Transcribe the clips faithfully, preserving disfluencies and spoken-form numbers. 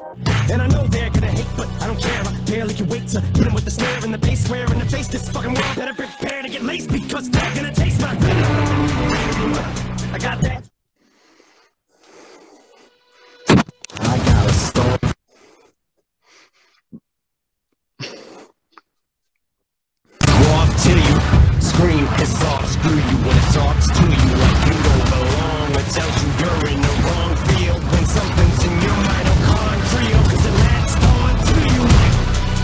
And I know they're gonna hate, but I don't care. I barely can wait to hit 'em with the snare and the bass. Swear in the face, this fucking world better prepare to get laced, because they're gonna taste my venom. I got that. I got a storm. Walk to you, scream, piss off, screw you when it talks to you like you don't belong. It tells you you're in the wrong field when something's in your mitochondrial, cause it latched on to you like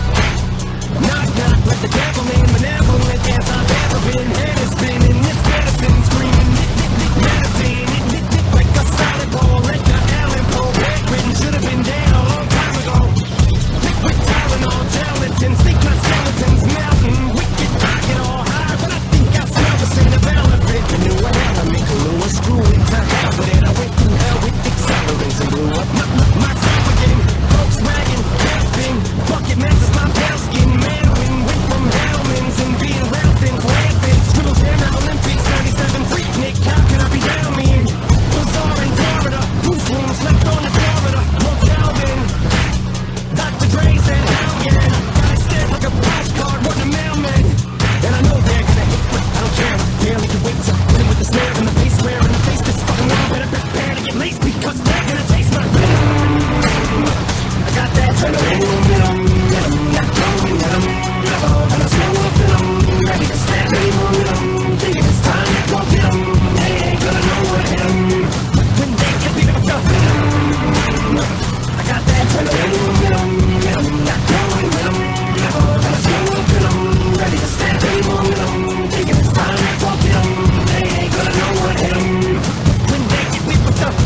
knock knock, let the devil in, benevolent as I've ever been. Head has been in this medicine, screaming nick nick nick medicine, nick nick nick like a solid ball, like the Allen Poe. Bedridden, should have been dead a long time ago. Liquid Tylenol, gelatins, think my skeletons melting. Wicked, I get all high, but I think I smell the scent of elephant. I knew what hell I make a little screw into hell, but then I went through hell with accelerants and blew up my, my, myself again. Volkswagen, Bing, bucket matches my pale skin. Manwin, went from Hellman's and being Ralphin, Rampant, scribbles down the Olympics, ninety-seven Freaknik. How can I be down me? Bazaar in Florida, Bruce Room, slept on the Florida, Motel bin. Doctor Dre said, hell yeah, gotta stand like a postcard, what the mailman. And I know they're gonna hate, but I don't care. I barely can wait to hit 'em with the snare and the bass. Swear in the face, this fucking world better prepare to get laced, because they're gonna taste my venom. I got that venom, venom, venom, not going venom, and I slow up venom, ready to snap any more venom, thinking it's time to go get 'em. They ain't gonna know what hit 'em when they get beat up the venom. I got that venom, venom, venom, not going venom, and I slow up venom, ready to snap any more venom, thinking it's time to go get 'em. They ain't gonna know what hit 'em when they get beat up the.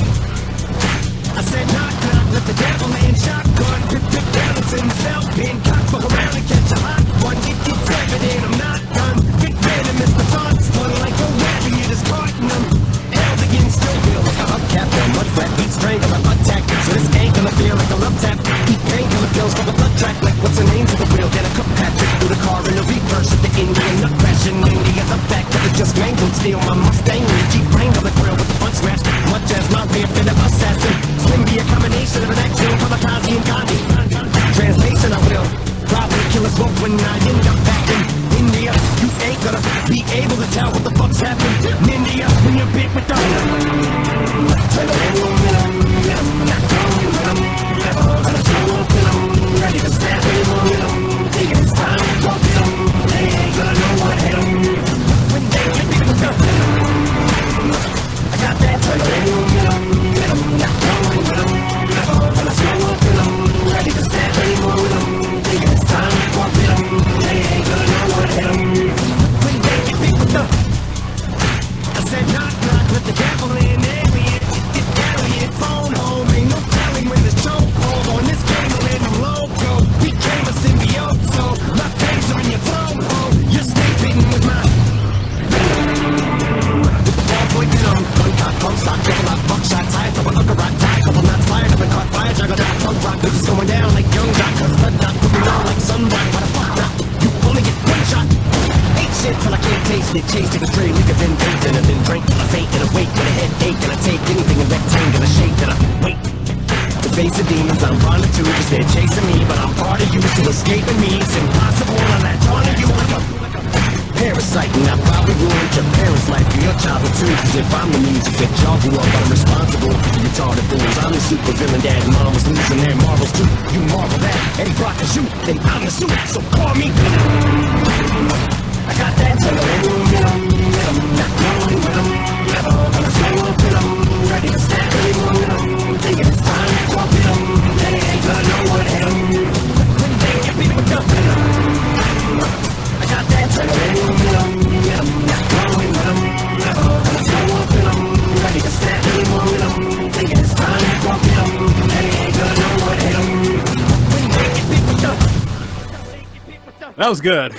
I said knock knock, let the devil in, shotgun, rip rip Gallatin, felt pin, cock fuck around and catch a hot one. It gets evident I'm not done. Big venomous, the thoughts fun like a rabbit is caught in them. Held against still feel like a hubcap, that mud flat beat strangle, I'm attack. So this ain't gonna feel like a love tap. Eat painkiller pills for the blood track, like what's the name of the wheel? Get a cup Patrick through the car in a reverse at the Indian nut crash in India. The back that it just mangled, steal my Mustang and Jeep brain on the grill with the front smashed. Much as my rear fit of assassin. Slim be a combination of an action kamikaze and Gandhi. Translation, I will probably kill us both when I end up back in India. You ain't gonna be able to tell what the fuck's happened in India when you're bit with the ready to snap any more with 'em. Thinking it's time to go get 'em. They ain't gonna know what hit 'em when they get beat with the. I got that venom, venom, venom, not going with 'em. And I slow up with 'em, ready to snap any more with 'em. Thinking it's time to go get 'em. They ain't gonna know what hit 'em when they get beat with the. I said knock knock, let the devil in, alien, get alien, phone home. Ain't no telling when this chokehold on this game will end. I'm loco, became a symbiote, so my face on your phone home. You're sleeping with my with the ballboy venom, gun cock, pump stock, triple lock, buckshot, tie, couple of rock, tie, couple knots fired, up and caught fire, juggle that punk rock, bitches going down like young jock, cause blood not putting on like sunlight. Why the fuck not? You only get one shot. Ain't shit till I can't taste it. Chase take a stray, liquor, then baked, and I've been drank till I faint and awake with a headache, and I take anything in rectangular shape that I wait. To face the demons I'm running to, cause they're chasing me, but I'm part of you, still escaping me. It's impossible, I latch onto you like a parasite, and I probably ruined your parents' life and your childhood too. Cause if I'm the music that y'all grew up, I'm responsible for the retarded fools. I'm the super villain, dad and mom was losing their marbles too. You marvel that Eddie Brock can shoot, then I'm the suit, so call me I got that venom, venom, venom, not going with 'em. And I slow up with 'em, ready to snap any more with 'em. Thinking it's time to go get 'em. They ain't gonna know what hit 'em when they get beat with the venom. I got that venom, venom, venom, not going with 'em. And I slow up with 'em, ready to snap any more with 'em. Thinking it's time to go get 'em. They ain't gonna know what hit 'em when they get beat with the. That was good.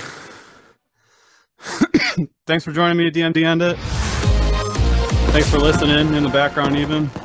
Thanks for joining me at D M D End It. Thanks for listening in the background even.